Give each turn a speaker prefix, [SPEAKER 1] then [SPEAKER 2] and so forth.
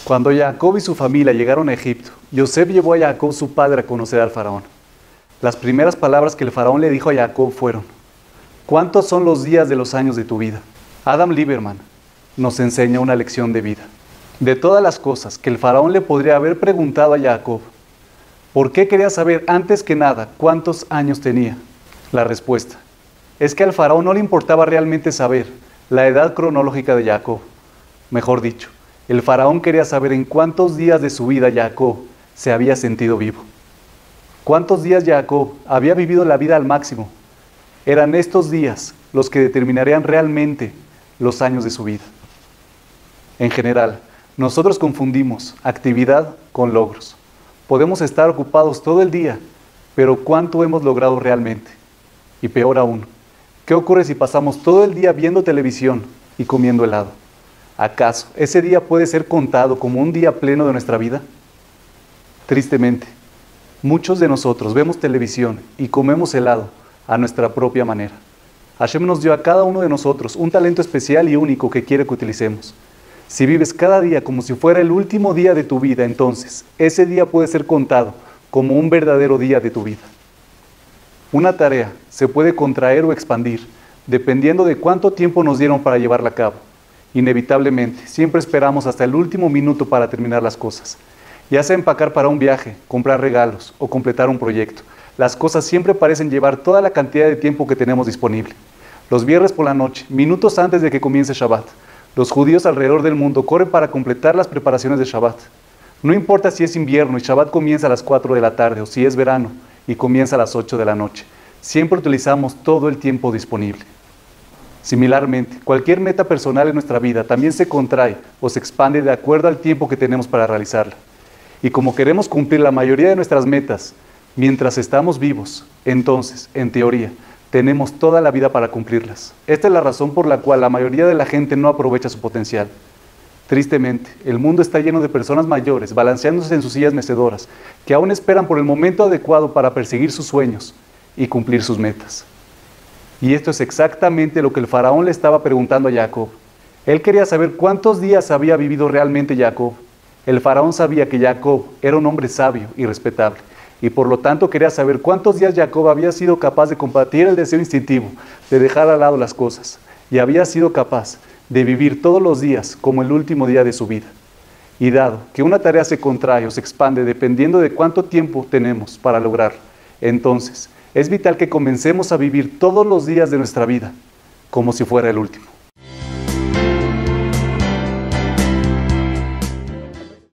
[SPEAKER 1] Cuando Jacob y su familia llegaron a Egipto, Yosef llevó a Jacob su padre a conocer al faraón. Las primeras palabras que el faraón le dijo a Jacob fueron: ¿cuántos son los días de los años de tu vida? Adam Lieberman nos enseña una lección de vida. De todas las cosas que el faraón le podría haber preguntado a Jacob, ¿por qué quería saber antes que nada cuántos años tenía? La respuesta es que al faraón no le importaba realmente saber la edad cronológica de Jacob. Mejor dicho, el faraón quería saber en cuántos días de su vida Jacob se había sentido vivo. ¿Cuántos días Jacob había vivido la vida al máximo? Eran estos días los que determinarían realmente los años de su vida. En general, nosotros confundimos actividad con logros. Podemos estar ocupados todo el día, pero ¿cuánto hemos logrado realmente? Y peor aún, ¿qué ocurre si pasamos todo el día viendo televisión y comiendo helado? ¿Acaso ese día puede ser contado como un día pleno de nuestra vida? Tristemente, muchos de nosotros vemos televisión y comemos helado a nuestra propia manera. Hashem nos dio a cada uno de nosotros un talento especial y único que quiere que utilicemos. Si vives cada día como si fuera el último día de tu vida, entonces ese día puede ser contado como un verdadero día de tu vida. Una tarea se puede contraer o expandir dependiendo de cuánto tiempo nos dieron para llevarla a cabo. Inevitablemente, siempre esperamos hasta el último minuto para terminar las cosas. Ya sea empacar para un viaje, comprar regalos o completar un proyecto, las cosas siempre parecen llevar toda la cantidad de tiempo que tenemos disponible. Los viernes por la noche, minutos antes de que comience Shabbat, los judíos alrededor del mundo corren para completar las preparaciones de Shabbat. No importa si es invierno y Shabbat comienza a las 4 de la tarde o si es verano y comienza a las 8 de la noche. Siempre utilizamos todo el tiempo disponible. Similarmente, cualquier meta personal en nuestra vida también se contrae o se expande de acuerdo al tiempo que tenemos para realizarla. Y como queremos cumplir la mayoría de nuestras metas mientras estamos vivos, entonces, en teoría, tenemos toda la vida para cumplirlas. Esta es la razón por la cual la mayoría de la gente no aprovecha su potencial. Tristemente, el mundo está lleno de personas mayores, balanceándose en sus sillas mecedoras, que aún esperan por el momento adecuado para perseguir sus sueños y cumplir sus metas. Y esto es exactamente lo que el faraón le estaba preguntando a Jacob. Él quería saber cuántos días había vivido realmente Jacob. El faraón sabía que Jacob era un hombre sabio y respetable, y por lo tanto quería saber cuántos días Jacob había sido capaz de combatir el deseo instintivo de dejar al lado las cosas, y había sido capaz de vivir todos los días como el último día de su vida. Y dado que una tarea se contrae o se expande dependiendo de cuánto tiempo tenemos para lograrlo, entonces es vital que comencemos a vivir todos los días de nuestra vida como si fuera el último.